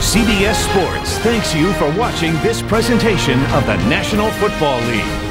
CBS Sports thanks you for watching this presentation of the National Football League.